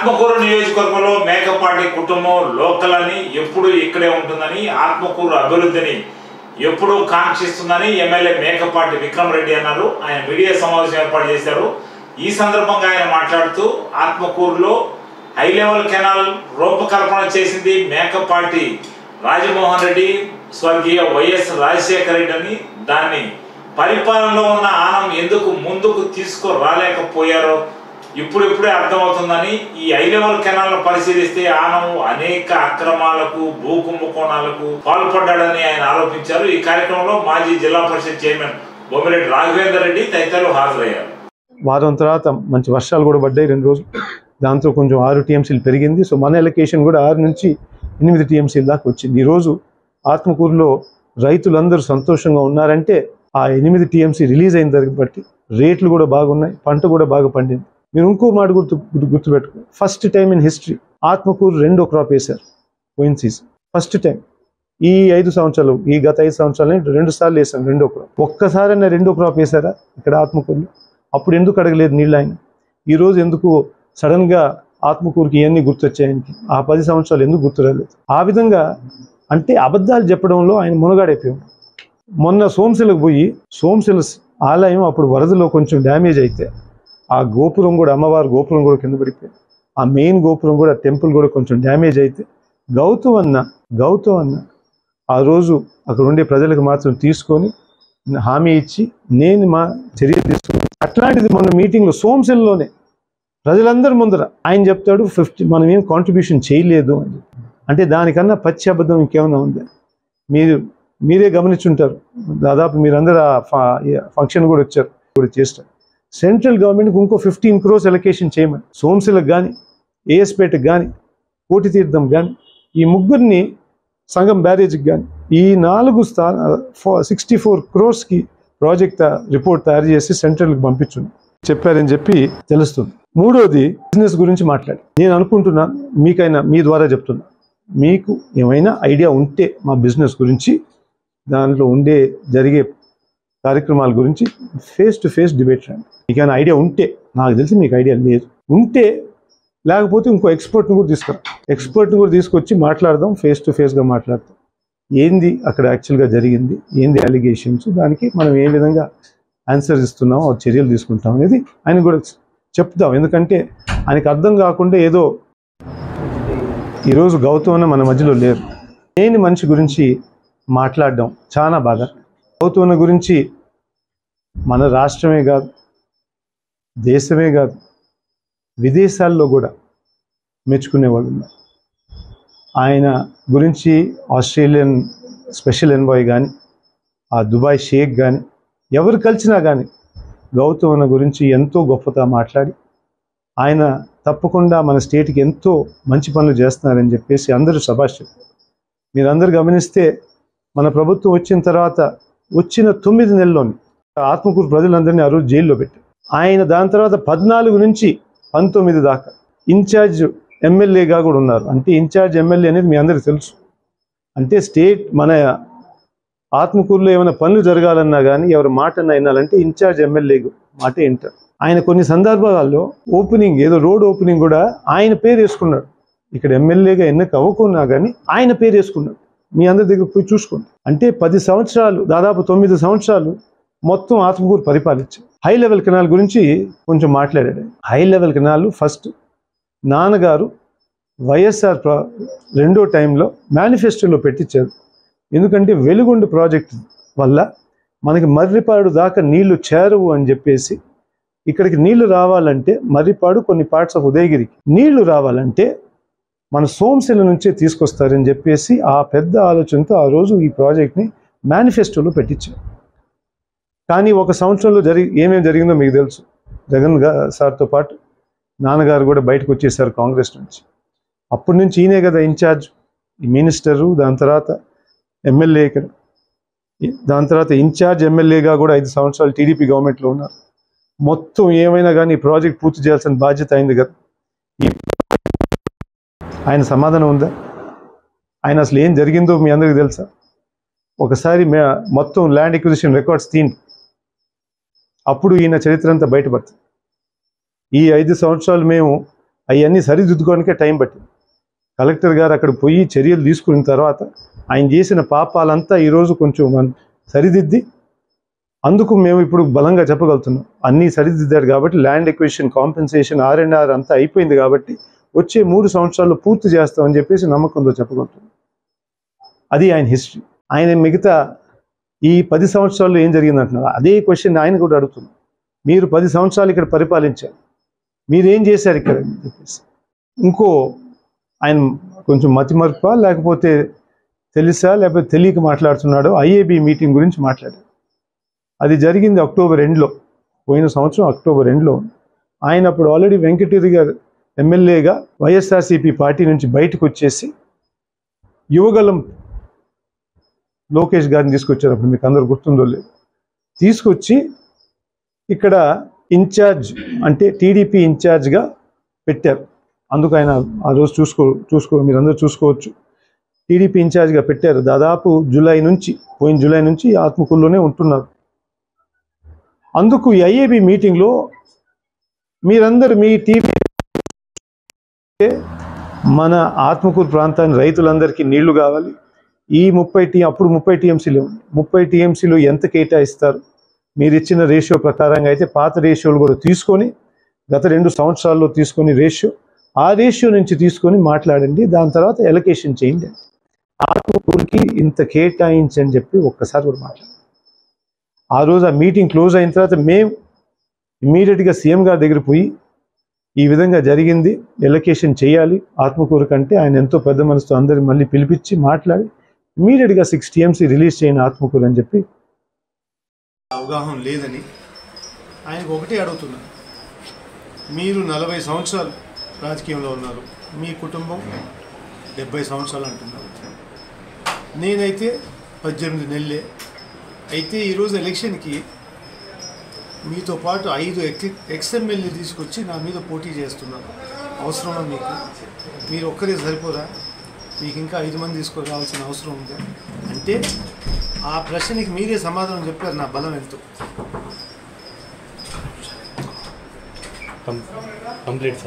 ఆత్మకూరు నియోజకవర్గంలో మేకపాటి కుటుంబం లోకల్ అని ఎప్పుడు ఇక్కడే ఉంటుందని ఆత్మకూరు అభివృద్ధిని ఎప్పుడు కాంక్షిస్తుందని ఎమ్మెల్యే మేకపాటి విక్రమ్ రెడ్డి అన్నారు. ఆయన మీడియా సమావేశం ఏర్పాటు చేశారు. ఈ సందర్భంగా ఆయన మాట్లాడుతూ ఆత్మకూరులో హై లెవెల్ కెనాల్ రూపకల్పన చేసింది మేకపాటి రాజమోహన్ రెడ్డి, స్వర్గీయ వైఎస్ రాజశేఖర రెడ్డి అని, దాన్ని పరిపాలనలో ఉన్న ఆనం ఎందుకు ముందుకు తీసుకురాలేకపోయారో ఇప్పుడిప్పుడే అర్థమవుతుందని, ఈ హై లెవెల్ కెనాల్ పరిశీలిస్తే ఆనము అనేక అక్రమాలకు భూ కుంభకోణాలకు పాల్పడ్డాడని ఆయన ఆరోపించారు. ఈ కార్యక్రమంలో మాజీ జిల్లా పరిషత్ చైర్మన్ బొమ్మిరెడ్డి రాఘవేందర్ రెడ్డి తదితరులు హాజరయ్యారు. వారం తర్వాత మంచి వర్షాలు కూడా పడ్డాయి 2 రోజులు. దాంతో కొంచెం 6 టీఎంసీలు పెరిగింది. సో మన ఎలకేషన్ కూడా 6 నుంచి 8 టీఎంసీల దాకా వచ్చింది. ఈరోజు ఆత్మకూరులో రైతులందరూ సంతోషంగా ఉన్నారంటే ఆ 8 టీఎంసీ రిలీజ్ అయిన దాన్ని బట్టి రేట్లు కూడా బాగున్నాయి, పంట కూడా బాగా పండింది. మీరు ఇంకో మాట గుర్తుపెట్టుకో, first time in history Atmakur 2వ క్రాప్ వేశారు పోయిన సీజన్. ఫస్ట్ టైం ఈ 5 సంవత్సరాలు, ఈ గత 5 సంవత్సరాలు 2 సార్లు వేసాం 2వ క్రాప్. ఒక్కసారైనా 2వ క్రాప్ వేశారా ఇక్కడ ఆత్మకూరులో? అప్పుడు ఎందుకు అడగలేదు నీళ్ళు ఆయన? ఈరోజు ఎందుకు సడన్గా ఆత్మకూరుకి ఇవన్నీ గుర్తొచ్చాయనికి? ఆ 10 సంవత్సరాలు ఎందుకు గుర్తురాలేదు? ఆ విధంగా అంటే అబద్ధాలు చెప్పడంలో ఆయన మునగాడైపోయాడు. మొన్న సోమశిలకు పోయి, సోమశిల ఆలయం అప్పుడు వరదలో కొంచెం డ్యామేజ్ అయితే ఆ గోపురం కూడా, అమ్మవారి గోపురం కూడా కింద పడిపోయింది. ఆ మెయిన్ గోపురం కూడా, టెంపుల్ కూడా కొంచెం డ్యామేజ్ అయితే గౌతమ్ అన్న ఆ రోజు అక్కడ ఉండే ప్రజలకు మాత్రం తీసుకొని హామీ ఇచ్చి నేను మా చర్యలు తీసుకుని, అట్లాంటిది మొన్న మీటింగ్లో సోమశిలలోనే ప్రజలందరి ముందర ఆయన చెప్తాడు 50 మనం ఏం కాంట్రిబ్యూషన్ చేయలేదు అని. అంటే దానికన్నా పచ్చి అబద్ధం ఇంకేమైనా ఉంది? మీరే గమనించుంటారు. దాదాపు మీరందరూ ఆ ఫంక్షన్ కూడా వచ్చారు, కూడా చేస్తారు. సెంట్రల్ గవర్నమెంట్కి ఇంకో 15 crores ఎలకేషన్ చేయమని, సోమశిలకు కానీ, ఏఎస్పేటకు కానీ, కోటి తీర్థం కానీ, ఈ ముగ్గురిని సంగం బ్యారేజ్కి కానీ, ఈ 4 64 crores ప్రాజెక్ట్ రిపోర్ట్ తయారు చేసి సెంట్రల్కి పంపించండి చెప్పారని చెప్పి తెలుస్తుంది. మూడోది బిజినెస్ గురించి మాట్లాడి, నేను అనుకుంటున్నాను మీకైనా మీ ద్వారా చెప్తున్నా, మీకు ఏమైనా ఐడియా ఉంటే మా బిజినెస్ గురించి, దాంట్లో జరిగే కార్యక్రమాల గురించి ఫేస్ టు ఫేస్ డిబేట్ రండి. మీకైనా ఐడియా ఉంటే, నాకు తెలిసి మీకు ఐడియా లేదు, ఉంటే లేకపోతే ఇంకో ఎక్స్పర్ట్ని కూడా తీసుకొచ్చి మాట్లాడదాం, ఫేస్ టు ఫేస్గా మాట్లాడతాం. ఏంది అక్కడ యాక్చువల్గా జరిగింది, ఏంది అలిగేషన్స్, దానికి మనం ఏ విధంగా ఆన్సర్ ఇస్తున్నాం, చర్యలు తీసుకుంటాం అనేది ఆయన కూడా చెప్తాం. ఎందుకంటే ఆయనకు అర్థం కాకుండా ఏదో ఈరోజు గౌతమ్ మన మధ్యలో లేరు. లేని మనిషి గురించి మాట్లాడడం చాలా బాధ. గౌతమ్ గురించి మన రాష్ట్రమే కాదు, దేశమే కాదు, విదేశాల్లో కూడా మెచ్చుకునేవాళ్ళు ఉన్నారు. ఆయన గురించి ఆస్ట్రేలియన్ స్పెషల్ ఎన్వాయ్ కానీ, ఆ దుబాయ్ షేక్ కానీ, ఎవరు కలిసినా కానీ గౌతమ్ గురించి ఎంతో గొప్పగా మాట్లాడి, ఆయన తప్పకుండా మన స్టేట్కి ఎంతో మంచి పనులు చేస్తున్నారని చెప్పేసి అందరూ శభాష్ చెప్పారు. మీరందరూ గమనిస్తే మన ప్రభుత్వం వచ్చిన తర్వాత వచ్చిన 9 నెలల్లోని ఆత్మకూరు ప్రజలందరినీ ఆ రోజు జైల్లో పెట్టారు. ఆయన దాని తర్వాత 14 నుంచి 19 దాకా ఇన్ఛార్జ్ ఎమ్మెల్యేగా కూడా ఉన్నారు. అంటే ఇన్ఛార్జ్ ఎమ్మెల్యే అనేది మీ అందరికీ తెలుసు. అంటే స్టేట్ మన ఆత్మకూరులో ఏమైనా పనులు జరగాలన్నా కానీ, ఎవరి మాట వినాలంటే ఇన్ఛార్జ్ ఎమ్మెల్యే మాట వింటారు. ఆయన కొన్ని సందర్భాల్లో ఓపెనింగ్, ఏదో రోడ్ ఓపెనింగ్ కూడా ఆయన పేరు వేసుకున్నాడు. ఇక్కడ ఎమ్మెల్యేగా ఎన్నిక అవ్వకున్నా కానీ ఆయన పేరు వేసుకున్నాడు. మీ అందరి దగ్గర పోయి చూసుకోండి. అంటే 10 సంవత్సరాలు, దాదాపు 9 సంవత్సరాలు మొత్తం ఆత్మకూరు పరిపాలించారు. హై లెవెల్ కెనాల్ గురించి కొంచెం మాట్లాడాడు. హై లెవెల్ కెనాల్ ఫస్ట్ నాన్నగారు వైఎస్ఆర్ 2వ టైంలో మేనిఫెస్టోలో పెట్టించారు. ఎందుకంటే వెలుగొండ ప్రాజెక్టు వల్ల మనకి మర్రిపాడు దాకా నీళ్లు చేరవు అని చెప్పేసి, ఇక్కడికి నీళ్లు రావాలంటే మర్రిపాడు, కొన్ని పార్ట్స్ ఆఫ్ ఉదయగిరికి నీళ్లు రావాలంటే మన సోమశిల నుంచే తీసుకొస్తారని చెప్పేసి ఆ పెద్ద ఆలోచనతో ఆ రోజు ఈ ప్రాజెక్ట్ని మేనిఫెస్టోలో పెట్టించారు. కానీ 1 సంవత్సరంలో ఏమేమి జరిగిందో మీకు తెలుసు. జగన్ సార్తో పాటు నాన్నగారు కూడా బయటకు వచ్చేసారు కాంగ్రెస్ నుంచి. అప్పటి నుంచి ఈయనే కదా ఇన్ఛార్జ్, మినిస్టరు, దాని తర్వాత ఎమ్మెల్యే, ఇక్కడ దాని తర్వాత ఇన్ఛార్జ్ ఎమ్మెల్యేగా కూడా 5 సంవత్సరాలు టీడీపీ గవర్నమెంట్లో ఉన్నారు. మొత్తం ఏమైనా కానీ ఈ ప్రాజెక్ట్ పూర్తి చేయాల్సిన బాధ్యత అయింది కదా. ఆయన సమాధానం ఉందా? ఆయన అసలు ఏం జరిగిందో మీ అందరికీ తెలుసా? ఒకసారి మొత్తం ల్యాండ్ ఎక్విజిషన్ రికార్డ్స్ తీయండి, అప్పుడు ఈయన చరిత్ర అంతా బయటపడుతుంది. ఈ 5 సంవత్సరాలు మేము అవన్నీ సరిదిద్దుకోవడానికే టైం పట్టింది. కలెక్టర్ గారు అక్కడ పోయి చర్యలు తీసుకున్న తర్వాత ఆయన చేసిన పాపాలంతా ఈరోజు కొంచెం సరిదిద్ది, అందుకు మేము ఇప్పుడు బలంగా చెప్పగలుగుతున్నాం అన్నీ సరిదిద్దారు కాబట్టి ల్యాండ్ ఎక్విజిషన్, కాంపెన్సేషన్, R&R అంతా అయిపోయింది కాబట్టి వచ్చే 3 సంవత్సరాల్లో పూర్తి చేస్తామని చెప్పేసి నమ్మకంతో చెప్పగలుగుతున్నాం. అది ఆయన హిస్టరీ. ఆయన మిగతా ఈ 10 సంవత్సరాల్లో ఏం జరిగిందంటున్నారు అదే క్వశ్చన్ ఆయన కూడా అడుగుతున్నారు. మీరు 10 సంవత్సరాలు ఇక్కడ పరిపాలించారు, మీరేం చేశారు ఇక్కడ అని చెప్పేసి. ఇంకో ఆయన కొంచెం మతిమరుప లేకపోతే తెలుసా లేకపోతే తెలియక మాట్లాడుతున్నాడో IAB మీటింగ్ గురించి మాట్లాడారు. అది జరిగింది అక్టోబర్ ఎండ్లో, పోయిన సంవత్సరం అక్టోబర్ ఎండ్లో. ఆయన అప్పుడు ఆల్రెడీ వెంకటగిరి గారు ఎమ్మెల్యేగా వైఎస్ఆర్సీపీ పార్టీ నుంచి బయటకు వచ్చేసి యువగలం లోకేష్ గారిని తీసుకొచ్చారు. అప్పుడు మీకు అందరు గుర్తుందో లేదు. తీసుకొచ్చి ఇక్కడ ఇన్ఛార్జ్ అంటే టీడీపీ ఇన్ఛార్జ్గా పెట్టారు. అందుకు ఆయన ఆ రోజు మీరు అందరూ చూసుకోవచ్చు. టీడీపీ ఇన్ఛార్జ్గా పెట్టారు. దాదాపు పోయిన జూలై నుంచి ఆత్మకూరులోనే ఉంటున్నారు. అందుకు ఈ IAB మీటింగ్లో మీరందరూ మీ టీవీ మన ఆత్మకూరు ప్రాంతాన్ని రైతులందరికీ నీళ్లు కావాలి, ఈ 30 TMCలు 30 TMCలు ఎంత కేటాయిస్తారు, మీరు ఇచ్చిన రేషియో ప్రకారంగా అయితే పాత రేషియోలు కూడా తీసుకొని గత 2 సంవత్సరాల్లో తీసుకొని ఆ రేషియో నుంచి తీసుకొని మాట్లాడండి, దాని తర్వాత ఎలకేషన్ చేయండి. ఆత్మకూరుకి ఇంత కేటాయించని చెప్పి ఒక్కసారి కూడా మాట్లాడండి. ఆ రోజు ఆ మీటింగ్ క్లోజ్ అయిన తర్వాత మేము ఇమ్మీడియట్గా సీఎం గారి దగ్గర పోయి ఈ విధంగా జరిగింది, ఎలకేషన్ చేయాలి ఆత్మకూరు కంటే, ఆయన ఎంతో పెద్ద మనసుతో అందరిని మళ్ళీ పిలిపించి మాట్లాడి ఇమ్మీడియట్గా 6 TMC రిలీజ్ చేయండి ఆత్మకూరు అని చెప్పి. అవగాహన లేదని ఆయనకు ఒకటే అడుగుతున్నారు. మీరు 40 సంవత్సరాలు రాజకీయంలో ఉన్నారు, మీ కుటుంబం 70 సంవత్సరాలు అంటున్నారు, నేనైతే 18 నెలలే. అయితే ఈరోజు ఎలక్షన్కి మీతో పాటు 5 ఎక్స్ఎమ్మెల్యే తీసుకొచ్చి నా మీద పోటీ చేస్తున్నారు. అవసరమా మీకు? మీరు ఒక్కరే సరిపోరా? మీకు ఇంకా 5 మంది తీసుకురావాల్సిన అవసరం ఉంది అంటే ఆ ప్రశ్నకి మీరే సమాధానం చెప్పారు. నా బలం ఎంతో కంప్లీట్